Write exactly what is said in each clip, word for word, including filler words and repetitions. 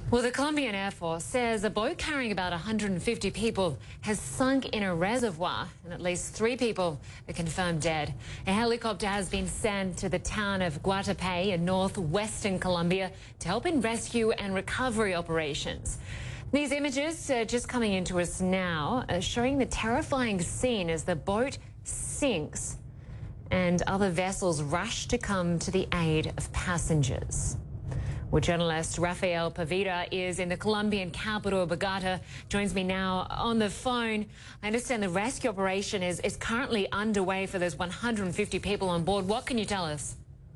Well, the Colombian Air Force says a boat carrying about one hundred fifty people has sunk in a reservoir, and at least three people are confirmed dead. A helicopter has been sent to the town of Guatape in northwestern Colombia to help in rescue and recovery operations. These images are just coming into us now, uh, showing the terrifying scene as the boat sinks and other vessels rush to come to the aid of passengers. Well, journalist Rafael Pavita is in the Colombian capital, Bogota, joins me now on the phone. I understand the rescue operation is, is currently underway for those one hundred fifty people on board. What can you tell us?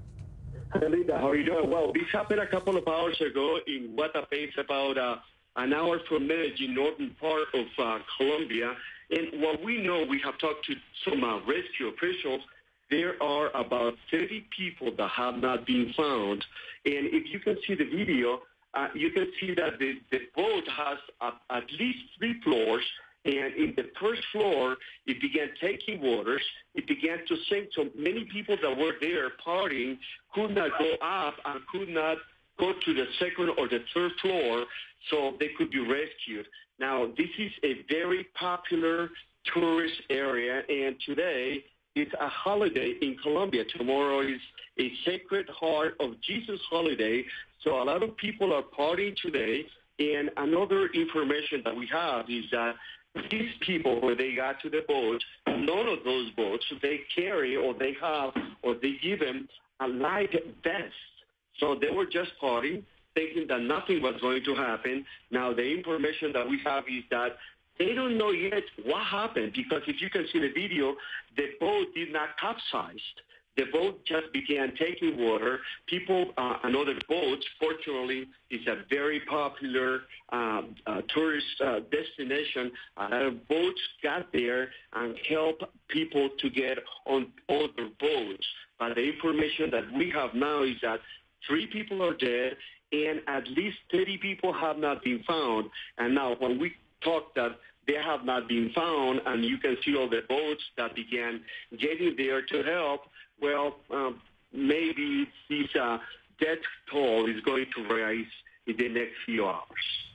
Hi, Linda. How are you doing? Well, this happened a couple of hours ago in Guatape. It's about uh, an hour from Medellin, northern part of uh, Colombia. And what we know, we have talked to some uh, rescue officials. There are about thirty people that have not been found. And if you can see the video, uh, you can see that the, the boat has uh, at least three floors. And in the first floor, it began taking waters. It began to sink. So many people that were there partying could not go up and could not go to the second or the third floor so they could be rescued. Now, this is a very popular tourist area, and today it's a holiday in Colombia. Tomorrow is a Sacred Heart of Jesus holiday, so a lot of people are partying today. And another information that we have is that these people, when they got to the boat, none of those boats, they carry or they have or they give them a life vest. So they were just partying, thinking that nothing was going to happen. Now, the information that we have is that they don't know yet what happened, because if you can see the video, the boat did not capsize. The boat just began taking water. People uh, and other boats, fortunately, it's a very popular uh, uh, tourist uh, destination. A lot of boats got there and helped people to get on other boats. But the information that we have now is that three people are dead and at least thirty people have not been found. And now when we talk that they have not been found, and you can see all the boats that began getting there to help, well, um, maybe this uh, death toll is going to rise in the next few hours.